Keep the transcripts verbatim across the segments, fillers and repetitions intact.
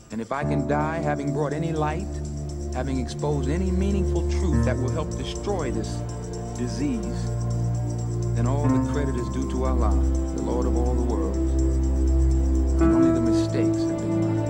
And if I can die having brought any light, having exposed any meaningful truth that will help destroy this disease, then all the credit is due to Allah, the Lord of all the worlds, and only the mistakes have been mine.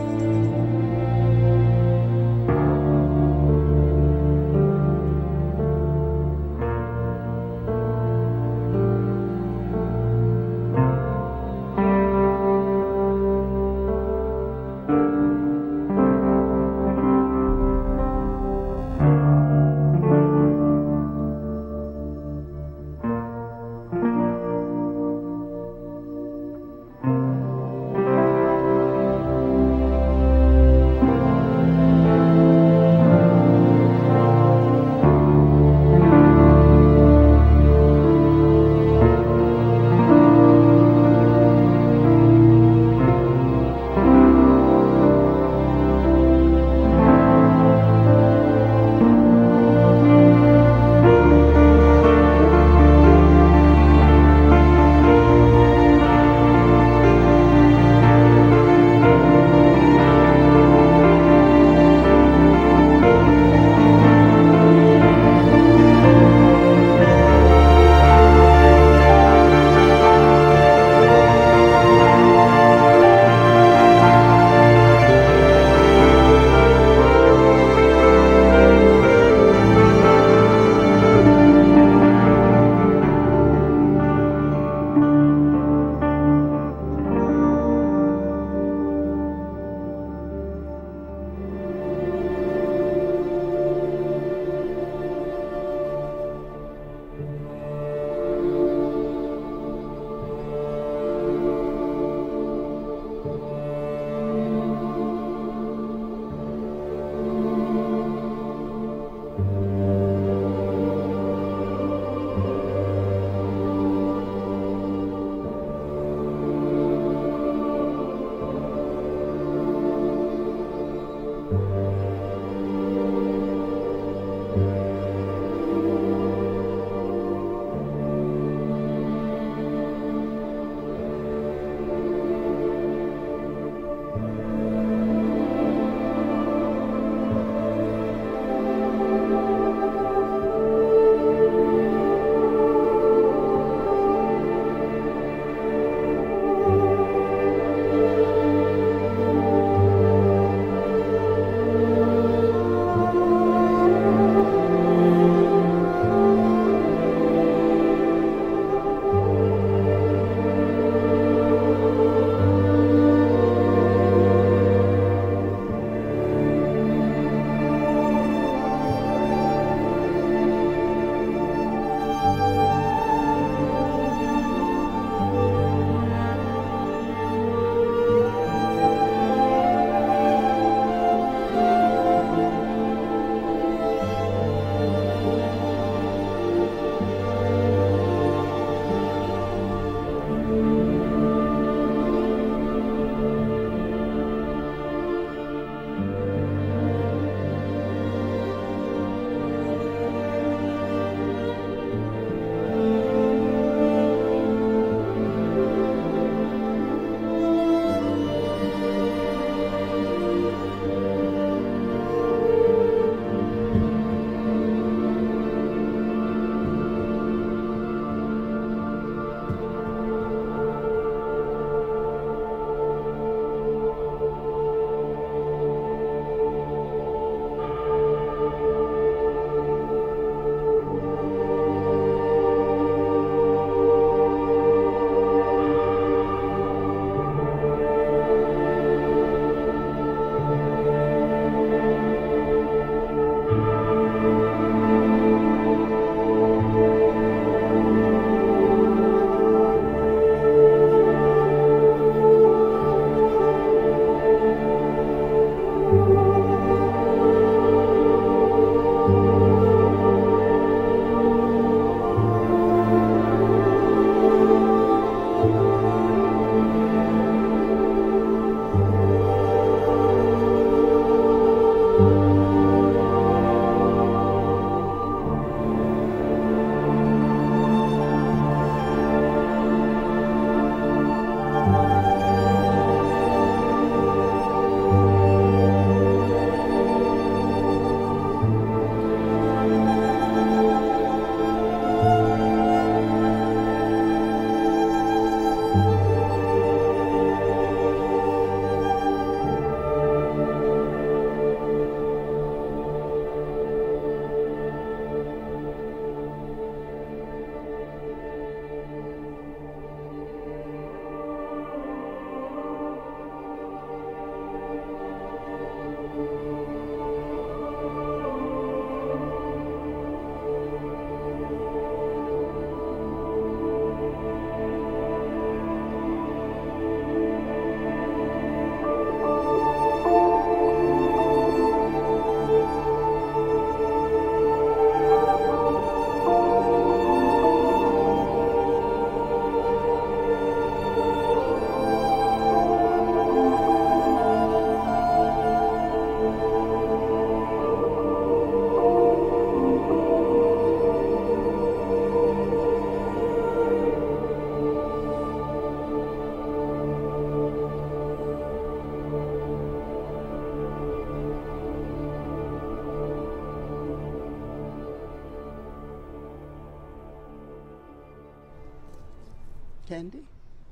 Sandy?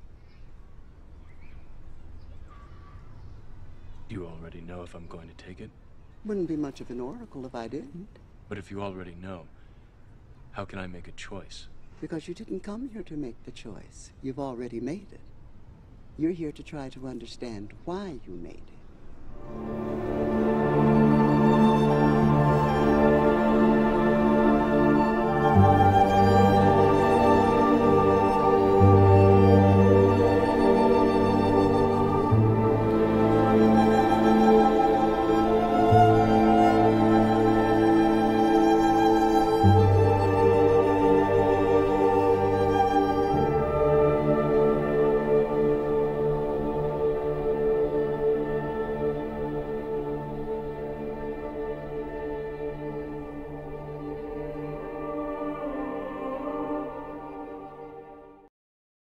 You already know if I'm going to take it? Wouldn't be much of an oracle if I didn't. But if you already know, how can I make a choice? Because you didn't come here to make the choice. You've already made it. You're here to try to understand why you made it.